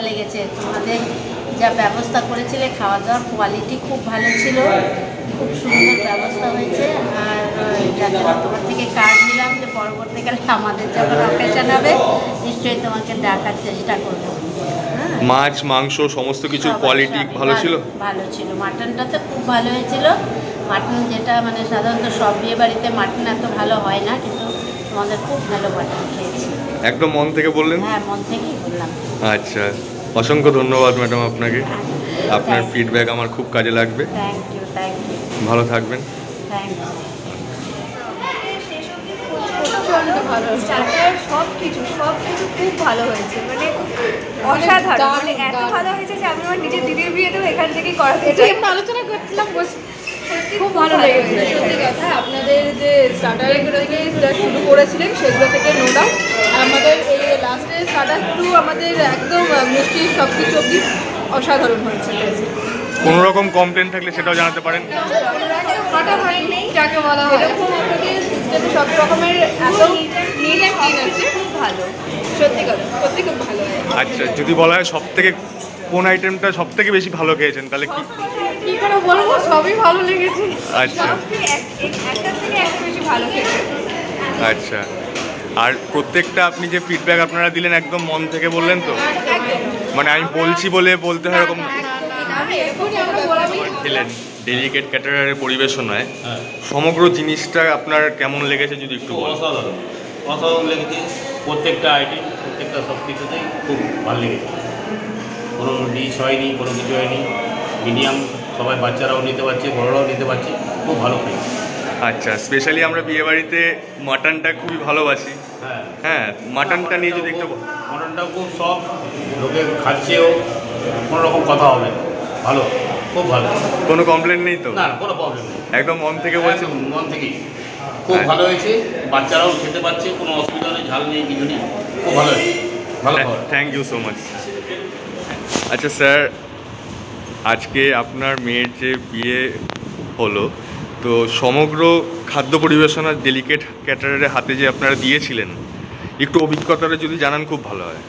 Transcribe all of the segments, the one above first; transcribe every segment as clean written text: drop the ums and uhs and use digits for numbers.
লেগেছে। তোমাদের যা ব্যবস্থা করেছিলে, খাওয়া দাওয়ার কোয়ালিটি খুব ভালো ছিল, খুব সুন্দর ব্যবস্থা হয়েছে। আর তোমার থেকে কাজ নিলাম যে পরবর্তীকালে আমাদের যখন অকেশন হবে নিশ্চয়ই তোমাকে ডাকার চেষ্টা করবো। মাছ মাংস সমস্ত কিছু কোয়ালিটি ভালো ছিল? ভালো ছিল। মাটনটা তো খুব ভালো হয়েছিল। মাটন যেটা মানে সাধারণত সব বিয়ে বাড়িতে মাটন এত ভালো হয় না, কিন্তু তোমাদের খুব ভালো মাটন খেয়েছি। একদম মন থেকে বললেন? হ্যাঁ, মন থেকেই বললাম। আচ্ছা, অসংখ্য ধন্যবাদ ম্যাডাম আপনাকে। আপনার ফিডব্যাক আমার খুব কাজে লাগবে। Thank you, thank you. ভালো থাকবেন। Thank you. সব কিছু খুব ভালো হয়েছে, মানে অসাধারণ, মানে এত ভালো হয়েছে যে আমি আমার নিজের দিদির বিয়েতেও এখান থেকেই করাতে চাই। আমরা আলোচনা করছিলাম, খুব ভালো লেগেছে। সত্যি কথা, আপনাদের যে স্টার্টারগুলো থেকে যা শুরু করেছিলেন সেগুলো থেকে নো ডাউট, আমাদের এই লাস্টে স্টার্টার টু আমাদের একদম মিষ্টি সব কিছু অবধি অসাধারণ হয়েছে। কোনো রকম কমপ্লেন থাকলে সেটাও জানাতে পারেন। ফাটা হয়নি যাকে বলা হয়, এরকম আপনাদের সিস্টেমে সব রকমের এত নিট অ্যান্ড ক্লিন আছে, খুব ভালো। সত্যি কথা, সত্যি খুব ভালো হয়। আচ্ছা, যদি বলা হয় সব থেকে কোন আইটেমটা সব থেকে বেশি ভালো খেয়েছেন তাহলে কি কি করে বলবো, সবই ভালো লেগেছে। আচ্ছা একটা থেকে একটা বেশি ভালো খেয়েছে। আচ্ছা, আর প্রত্যেকটা আপনি যে ফিডব্যাক আপনারা দিলেন একদম মন থেকে বললেন তো? মানে আমি বলছি বলে বলতে হয় এরকম খেলেন? ডেলিকেট ক্যাটারারের পরিবেশনায় সমগ্র জিনিসটা আপনার কেমন লেগেছে যদি একটু বলেন? অসাধারণ, অসাধারণ লেগেছে। প্রত্যেকটা আইটেম, প্রত্যেকটা সব কিছুতেই খুব ভালো লেগেছে। কোনো ডিশ হয়নি, কোনো কিছু হয়নি, মিডিয়াম, সবাই বাচ্চারাও নিতে পারছে, বড়রাও নিতে পারছে, খুব ভালো খাই। আচ্ছা, স্পেশালি আমরা বিয়েবাড়িতে মাটনটা খুবই ভালোবাসি। হ্যাঁ হ্যাঁ, মাটনটা নিয়ে যদি একটু মটনটাও খুব সব, লোকে খাচ্ছেও, কোনো রকম কথা হবে না। ভালো, খুব ভালো, কোনো কমপ্লেন নেই তো? না কোনো প্রবলেম নেই, একদম মন থেকে বলছি। মন থেকেই খুব ভালো হয়েছে। বাচ্চারাও খেতে পারছে, কোনো অসুবিধা নেই, ঝাল নেই, কিছু নেই, খুব ভালো হয়েছে। ভালো খাবার। Thank you so much. আচ্ছা স্যার, আজকে আপনার মেয়ের যে বিয়ে হলো, তো সমগ্র খাদ্য পরিবেশনার ডেলিকেট ক্যাটারারের হাতে যে আপনারা দিয়েছিলেন, একটু অভিজ্ঞতাটা যদি জানান খুব ভালো হয়।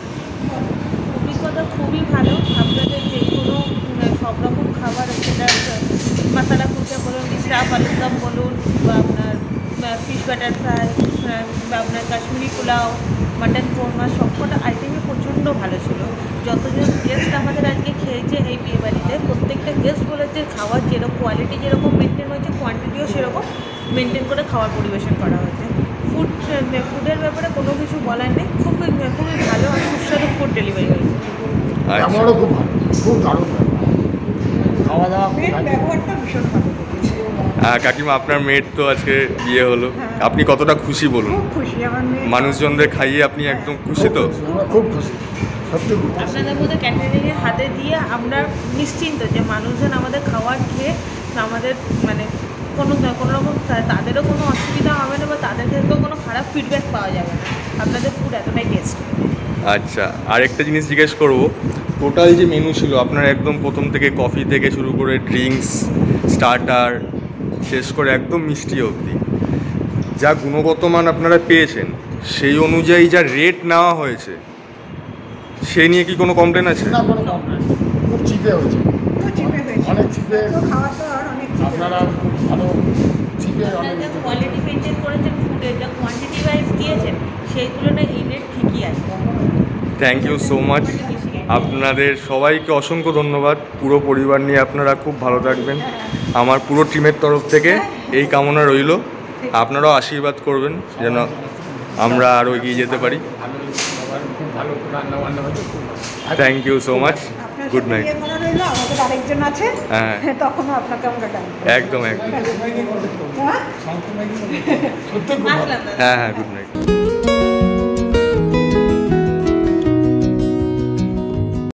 অভিজ্ঞতা খুবই ভালো। আপনাদের যে কোনো সব রকম খাবার, সেটা মশলা কুলচা বলুন, স্টাফ আলুর দম বলুন, বা আপনার ফিশ বাটার ফ্রাই, বা আপনার কাশ্মীরি পোলাও, মাটন কোরমা, সবকটা আইটেমই প্রচণ্ড ভালো ছিল। যতজন গেস্ট আমাদের আজকে খেয়েছে এই বিয়েবাড়িতে, প্রত্যেকটা গেস্ট বলেছে খাওয়ার যেরকম কোয়ালিটি যেরকম মেনটেন হয়েছে, কোয়ান্টিটিও সেরকম মেনটেন করে খাবার পরিবেশন করা হয়েছে। ফুডের ব্যাপারে কোনো কিছু বলার নেই, খুবই ভালো আর সুস্বাদু ফুড ডেলিভারি হয়েছে। আমারও খুব ভালো, খুব দারুণ খাওয়া দাওয়া, ব্যবহারটা ভীষণ ভালো। কাকিমা, আপনার মেয়ের তো আজকে বিয়ে হলো, আপনি কতটা খুশি বলুন? খুশি, আমার মেয়ে মানুষজনদের খাইয়ে আপনি একদম খুশি তো? খুব খুশি, সত্যি খুব খুশি। আপনাদের মধ্যে ক্যাটারিংয়ের হাতে দিয়ে আমরা নিশ্চিন্ত যে মানুষজন আমাদের খাবার খেয়ে আমাদের মানে কোনো রকম তাদেরও কোনো অসুবিধা হবে না, বা তাদের থেকেও কোনো খারাপ ফিডব্যাক পাওয়া যাবে না। আপনাদের ফুড এতটাই টেস্ট। আচ্ছা, আরেকটা জিনিস জিজ্ঞেস করবো, টোটাল যে মেনু ছিল আপনার, একদম প্রথম থেকে কফি থেকে শুরু করে ড্রিঙ্কস, স্টার্টার, শেষ করে একদম মিষ্টি অবধি, যা গুণগত মান আপনারা পেয়েছেন, সেই অনুযায়ী যা রেট নেওয়া হয়েছে, সেই নিয়ে কি কোনো কমপ্লেন আছে? না, কোনো কমপ্লেন, খুব চিপে হয়েছে, অনেক চিপে। খাওয়া দাওয়ার অনেক আপনারা ভালো চিপে অনেক যা কোয়ালিটি মেনটেন করেছেন, ফুডের যা কোয়ান্টিটি ওয়াইজ দিয়েছেন, সেই তুলনায় এই রেট ঠিকই আছে। Thank you so much. আপনাদের সবাইকে অসংখ্য ধন্যবাদ। পুরো পরিবার নিয়ে আপনারা খুব ভালো থাকবেন। আমার পুরো টিমের তরফ থেকে এই কামনা রইল। আপনারাও আশীর্বাদ করবেন যেন আমরা আরও এগিয়ে যেতে পারি। খুব ভালো রান্না বান্না হয়েছে, খুব ভালো। Thank you so much. Good night. আমাদের আরেকজন আছে, হ্যাঁ, তখনও আপনাকে আমরা ডাকবো। একদম একদম। হ্যাঁ, সত্যি খুব ভালো। হ্যাঁ হ্যাঁ, গুড নাইট।